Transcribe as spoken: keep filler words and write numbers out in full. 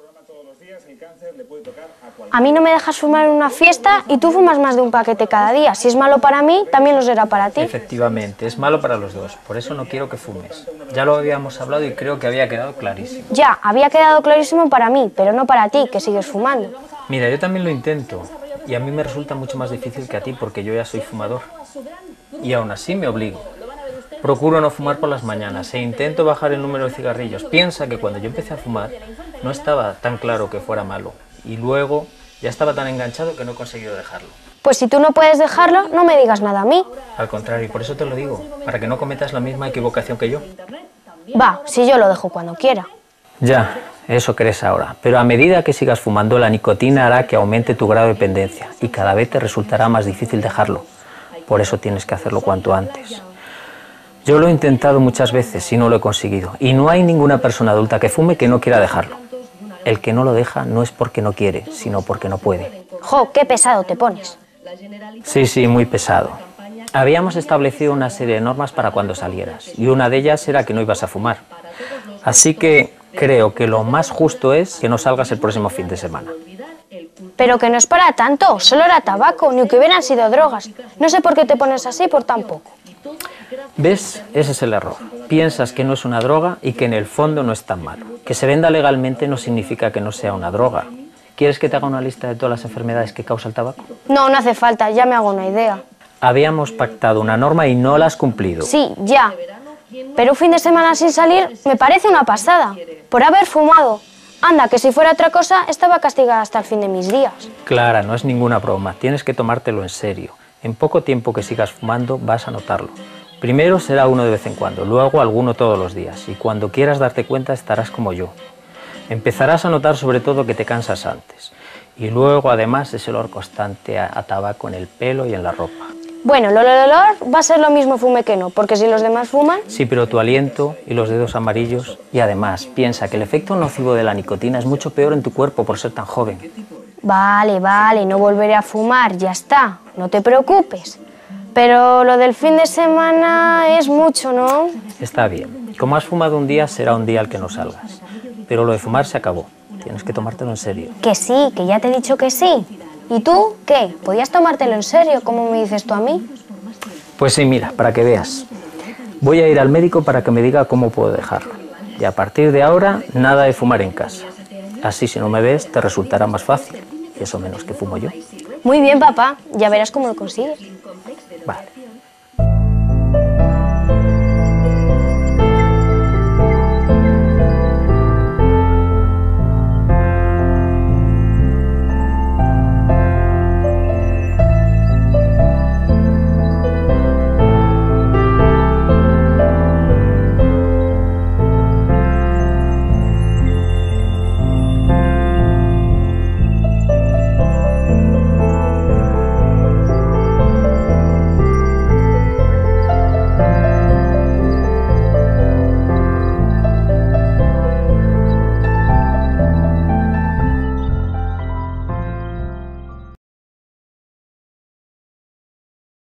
A mí no me dejas fumar en una fiesta y tú fumas más de un paquete cada día. Si es malo para mí, también lo será para ti. Efectivamente, es malo para los dos. Por eso no quiero que fumes. Ya lo habíamos hablado y creo que había quedado clarísimo. Ya, había quedado clarísimo para mí, pero no para ti, que sigues fumando. Mira, yo también lo intento. Y a mí me resulta mucho más difícil que a ti porque yo ya soy fumador. Y aún así me obligo. Procuro no fumar por las mañanas e intento bajar el número de cigarrillos. Piensa que cuando yo empecé a fumar no estaba tan claro que fuera malo. Y luego ya estaba tan enganchado que no he conseguido dejarlo. Pues si tú no puedes dejarlo, no me digas nada a mí. Al contrario, por eso te lo digo, para que no cometas la misma equivocación que yo. Va, si yo lo dejo cuando quiera. Ya, eso crees ahora. Pero a medida que sigas fumando, la nicotina hará que aumente tu grado de dependencia y cada vez te resultará más difícil dejarlo. Por eso tienes que hacerlo cuanto antes. Yo lo he intentado muchas veces y no lo he conseguido. Y no hay ninguna persona adulta que fume que no quiera dejarlo. El que no lo deja no es porque no quiere, sino porque no puede. Jo, qué pesado te pones. Sí, sí, muy pesado. Habíamos establecido una serie de normas para cuando salieras, y una de ellas era que no ibas a fumar. Así que creo que lo más justo es que no salgas el próximo fin de semana. Pero que no es para tanto, solo era tabaco, ni que hubieran sido drogas. No sé por qué te pones así por tan poco. ¿Ves? Ese es el error. Piensas que no es una droga y que en el fondo no es tan malo. Que se venda legalmente no significa que no sea una droga. ¿Quieres que te haga una lista de todas las enfermedades que causa el tabaco? No, no hace falta, ya me hago una idea. Habíamos pactado una norma y no la has cumplido. Sí, ya. Pero un fin de semana sin salir me parece una pasada. Por haber fumado. Anda, que si fuera otra cosa, estaba castigada hasta el fin de mis días. Clara, no es ninguna broma. Tienes que tomártelo en serio. En poco tiempo que sigas fumando vas a notarlo. Primero será uno de vez en cuando, luego alguno todos los días. Y cuando quieras darte cuenta estarás como yo. Empezarás a notar sobre todo que te cansas antes. Y luego además ese olor constante a, a tabaco en el pelo y en la ropa. Bueno, el olor va a ser lo mismo fume que no, porque si los demás fuman... Sí, pero tu aliento y los dedos amarillos... Y además, piensa que el efecto nocivo de la nicotina es mucho peor en tu cuerpo por ser tan joven. Vale, vale, no volveré a fumar, ya está, no te preocupes. Pero lo del fin de semana es mucho, ¿no? Está bien. Como has fumado un día, será un día al que no salgas. Pero lo de fumar se acabó. Tienes que tomártelo en serio. Que sí, que ya te he dicho que sí. ¿Y tú qué? ¿Podías tomártelo en serio, como me dices tú a mí? Pues sí, mira, para que veas. Voy a ir al médico para que me diga cómo puedo dejarlo. Y a partir de ahora, nada de fumar en casa. Así, si no me ves, te resultará más fácil. Y eso menos que fumo yo. Muy bien, papá. Ya verás cómo lo consigues. Vale.